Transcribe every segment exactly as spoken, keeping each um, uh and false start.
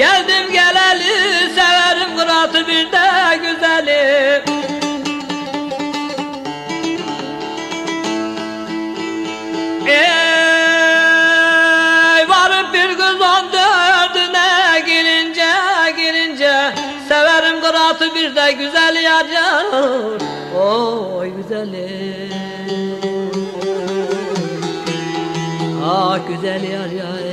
Geldim geleli severim kıratı bir de güzeli. Ey varıp bir kız on dördüne girince girince severim kıratı bir de güzel yar yar. Oy güzeli, ah güzel yar yar.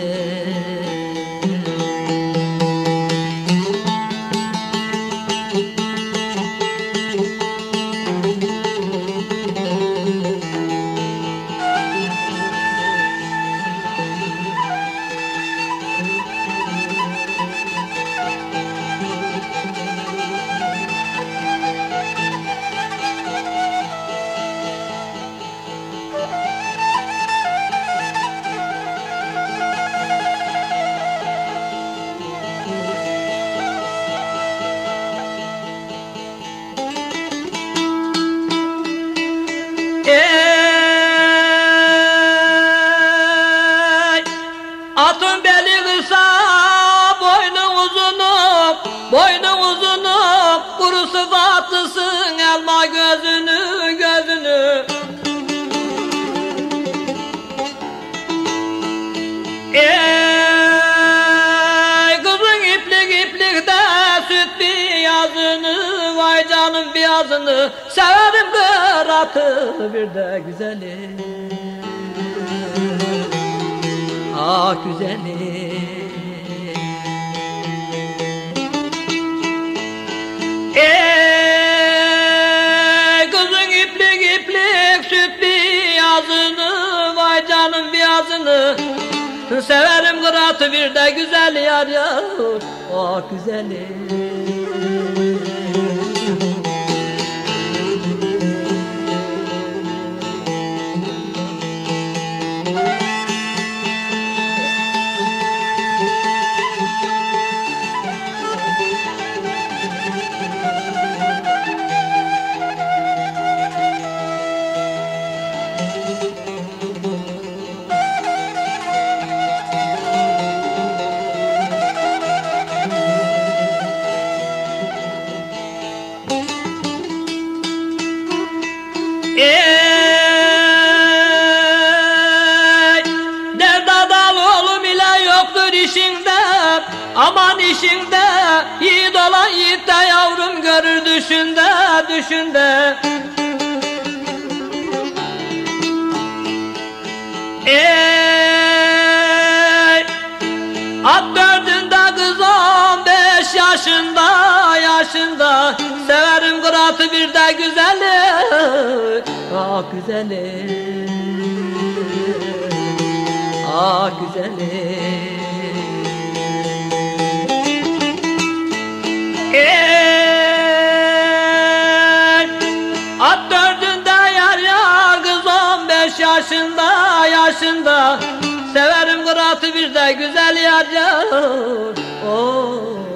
Ey atın beli kısa boynun uzunu, boynun uzunu, kuru sıfatlısın elma gözünü gözünü. Ey kızın iplik iplikte süt beyazını, vay canım beyazını, severim kıratı bir de güzeli, ah güzeli. Ey kızın iplik iplik süt beyazını, vay canım beyazını, severim kıratı bir de güzel yar yar, ah güzeli. Ey derdadal oğlum ile yoktur işinde, aman işinde, yiğit olan yiğit de yavrum görür düşünde düşünde. Ey at dördünde kız on beş yaşında yaşında, severim kıratı bir de güzeli, ah güzeli, ah güzeli. Ey at dördünde yar yar kız on beş yaşında yaşında, severim kıratı bir de güzel yar yar. Oh.